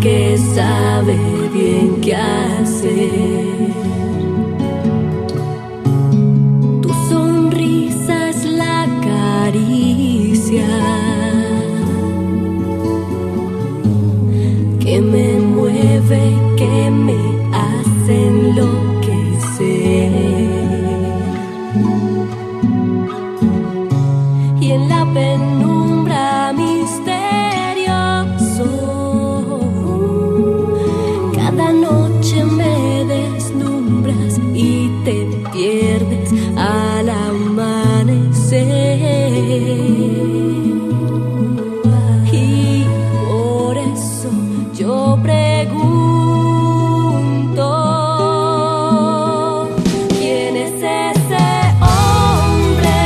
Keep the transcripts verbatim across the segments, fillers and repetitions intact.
que sabe bien qué hacer. Tu sonrisa es la caricia que me mueve, que me hace enloquecer. Y en la penumbra misterioso, cada noche me deslumbras y te pierdes al amanecer. Y por eso yo pregunto, ¿quién es ese hombre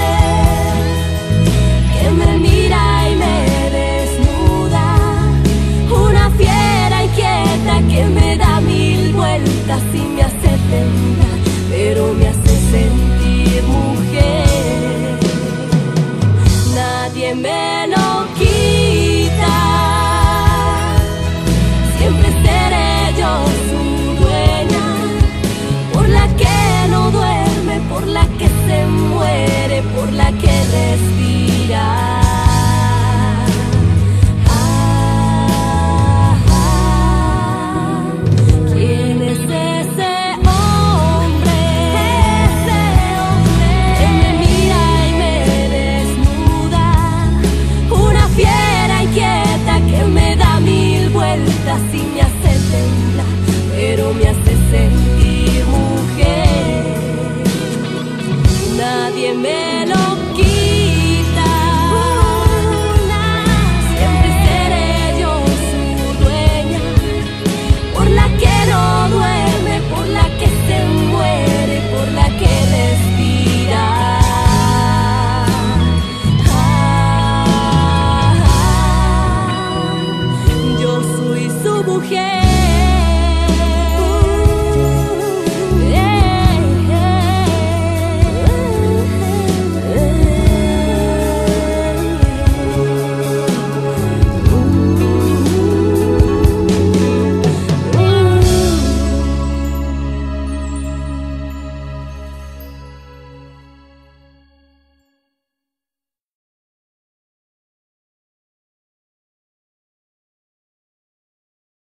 que me mira y me desnuda? Una fiera inquieta que me da mil vueltas y me hace temblar, pero me hace sentir mujer. Nadie me lo quita, siempre seré yo su dueña, por la que no duerme, por la que se muere, por la que respira. Ah, ah, ¿quién es ese hombre? Ese hombre que me mira y me desnuda, una fiera inquieta que me da mil vueltas y me hace temblar, pero me hace